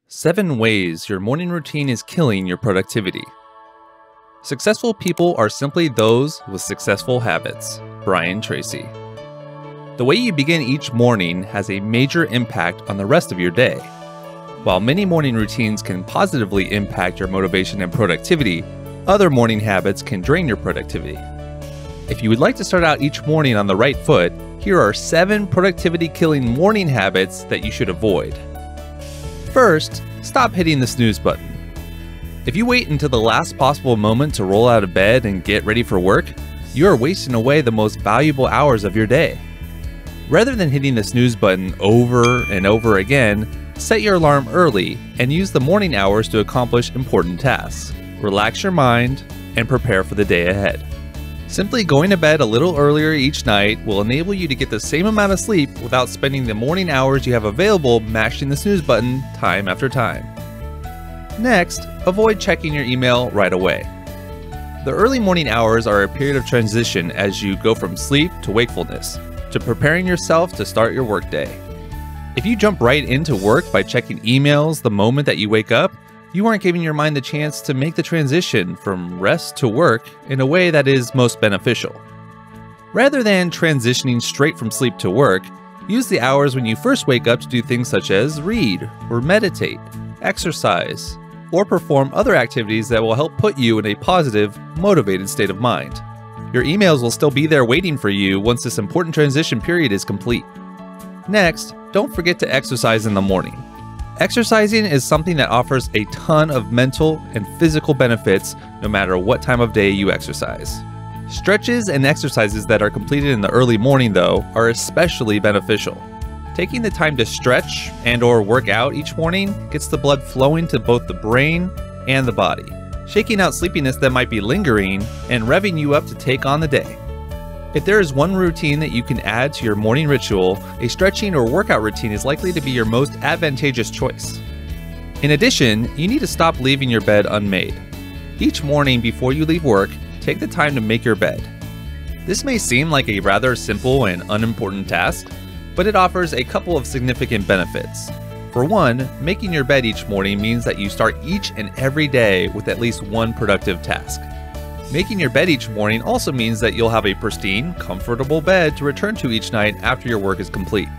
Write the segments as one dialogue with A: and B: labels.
A: 7 ways your morning routine is killing your productivity. Successful people are simply those with successful habits. Tracy. The way you begin each morning has a major impact on the rest of your day. While many morning routines can positively impact your motivation and productivity, other morning habits can drain your productivity. If you would like to start out each morning on the right foot, here are 7 productivity-killing morning habits that you should avoid. First, stop hitting the snooze button. If you wait until the last possible moment to roll out of bed and get ready for work, you are wasting away the most valuable hours of your day. Rather than hitting the snooze button over and over again, set your alarm early and use the morning hours to accomplish important tasks. Relax your mind and prepare for the day ahead. Simply going to bed a little earlier each night will enable you to get the same amount of sleep without spending the morning hours you have available mashing the snooze button time after time. Next, avoid checking your email right away. The early morning hours are a period of transition as you go from sleep to wakefulness, to preparing yourself to start your workday. If you jump right into work by checking emails the moment that you wake up, you aren't giving your mind the chance to make the transition from rest to work in a way that is most beneficial. Rather than transitioning straight from sleep to work, use the hours when you first wake up to do things such as read, or meditate, exercise, or perform other activities that will help put you in a positive, motivated state of mind. Your emails will still be there waiting for you once this important transition period is complete. Next, don't forget to exercise in the morning. Exercising is something that offers a ton of mental and physical benefits no matter what time of day you exercise. Stretches and exercises that are completed in the early morning, though, are especially beneficial. Taking the time to stretch and/or work out each morning gets the blood flowing to both the brain and the body, shaking out sleepiness that might be lingering and revving you up to take on the day. If there is one routine that you can add to your morning ritual, a stretching or workout routine is likely to be your most advantageous choice. In addition, you need to stop leaving your bed unmade. Each morning before you leave work, take the time to make your bed. This may seem like a rather simple and unimportant task, but it offers a couple of significant benefits. For one, making your bed each morning means that you start each and every day with at least one productive task. Making your bed each morning also means that you'll have a pristine, comfortable bed to return to each night after your work is complete.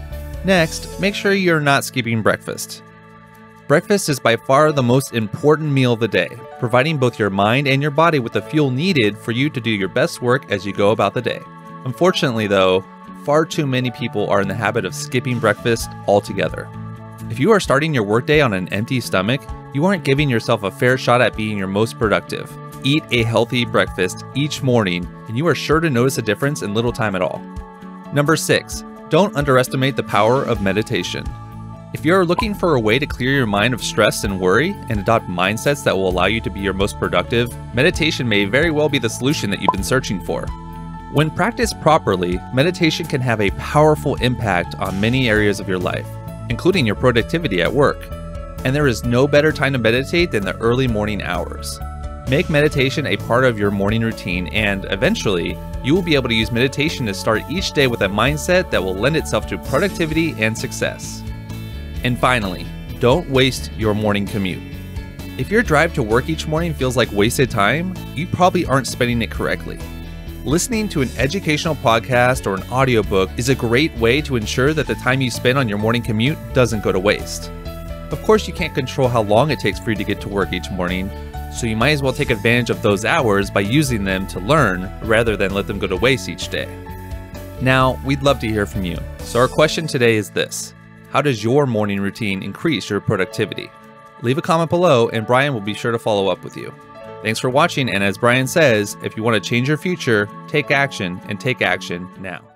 A: Next, make sure you're not skipping breakfast. Breakfast is by far the most important meal of the day, providing both your mind and your body with the fuel needed for you to do your best work as you go about the day. Unfortunately, though, far too many people are in the habit of skipping breakfast altogether. If you are starting your workday on an empty stomach, you aren't giving yourself a fair shot at being your most productive. Eat a healthy breakfast each morning, and you are sure to notice a difference in little time at all. Number 6, don't underestimate the power of meditation. If you're looking for a way to clear your mind of stress and worry and adopt mindsets that will allow you to be your most productive, meditation may very well be the solution that you've been searching for. When practiced properly, meditation can have a powerful impact on many areas of your life, including your productivity at work. And there is no better time to meditate than the early morning hours. Make meditation a part of your morning routine, and eventually, you will be able to use meditation to start each day with a mindset that will lend itself to productivity and success. And finally, don't waste your morning commute. If your drive to work each morning feels like wasted time, you probably aren't spending it correctly. Listening to an educational podcast or an audiobook is a great way to ensure that the time you spend on your morning commute doesn't go to waste. Of course, you can't control how long it takes for you to get to work each morning, so you might as well take advantage of those hours by using them to learn rather than let them go to waste each day. Now, we'd love to hear from you. So our question today is this: how does your morning routine increase your productivity? Leave a comment below and Brian will be sure to follow up with you. Thanks for watching, and as Brian says, if you want to change your future, take action, and take action now.